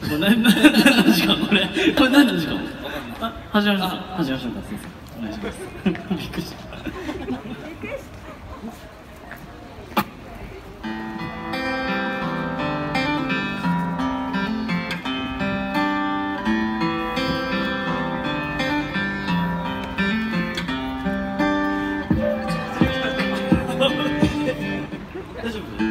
れ何の時間これ何の時間？あ、始まりました。始まりました。先生お願いします。びっくりした。大丈夫？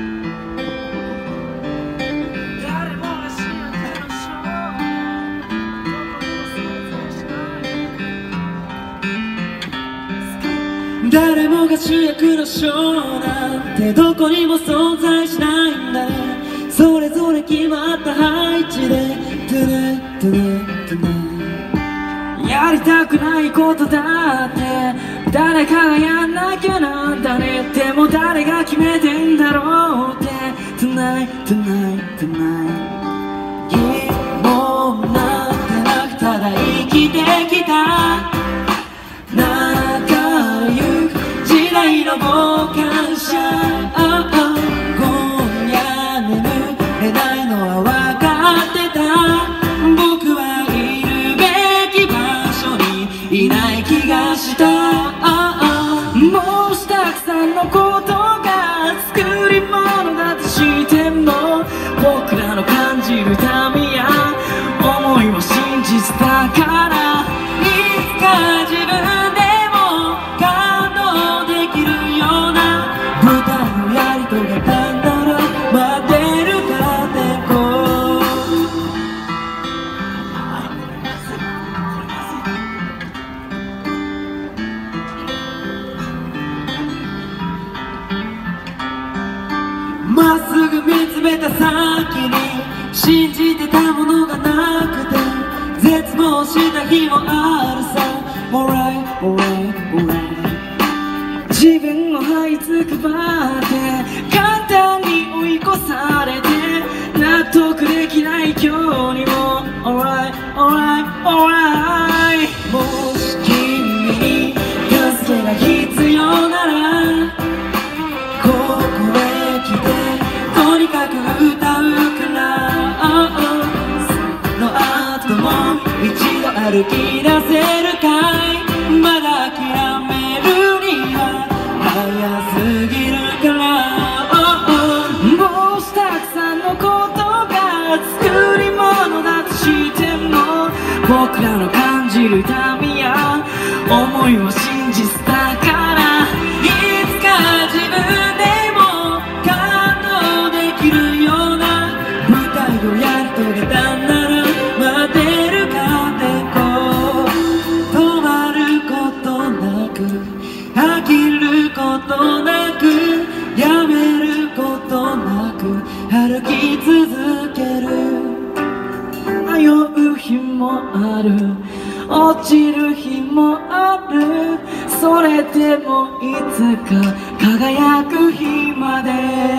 誰もが主役のショーなんてどこにも存在しないんだね。それぞれ決まった配置でトゥネトゥネトゥネ。やりたくないことだって誰かがやんなきゃなんだね。でも誰が決めてんだろうって Tonight, tonight, tonight。 疑問なんてなくただ生きてきた時代の傍観者、今夜眠れないのは分かってた。僕はいるべき場所にいない気がした。もうたくさんのことが作り物だとしても僕らの感じる民や思いは真実だから、いつか自分でまっすぐ見つめた先に信じてたものがなくて絶望した日もあるさ。 Alright, alright, alright。 自分を這いつくばって簡単に追い越されて納得できない今日にも Alright, alright, alright。 もし君に助けが必要ならここへ来てとにかく歌うからその後も一度歩き出せるかい。まだ諦めるには早すぎるからもうたくさんのことが作り物だとしても僕らの感じる民や思いは真実だから、いつか自分でも感動できるような舞台をやり遂げたんなら待てるかってこう止まることなく飽きることなくやめることなく歩き続ける。迷う日もある落ちる日もある、それでもいつか輝く日まで。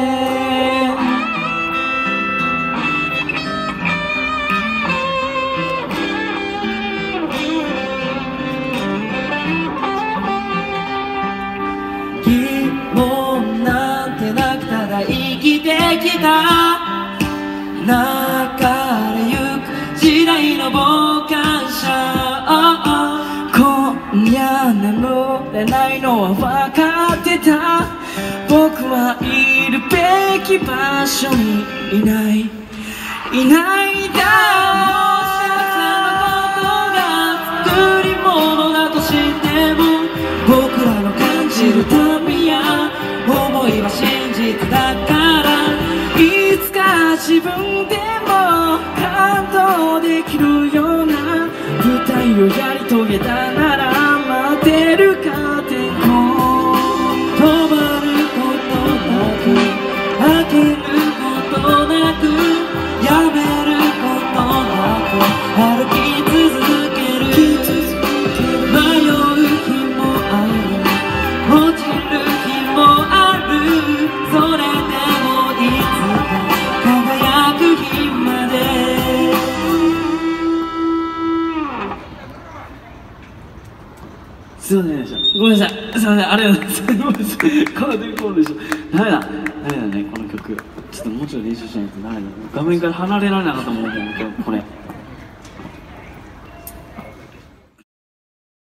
疑問なんてなくただ生きてきた流れゆく時代の傍観者、今夜眠れないのは分かってた。僕はいるべき場所にいないんだ。作り物だとしても僕らの感じる民や思いは真実だから、いつか自分でも感動できるような舞台をやり遂げたなら待てるかってこう止まることなく飽きることなくやめることなく歩き続ける。迷う日もある落ちる日もある、それでもいつか輝く日まで。すいませんでした。ごめんなさい。すいません。ありがとうございます。カーデンコールでしょ。ダメだね、この曲。ちょっともうちょい練習しないとダメだ。画面から離れられなかったもん、今日。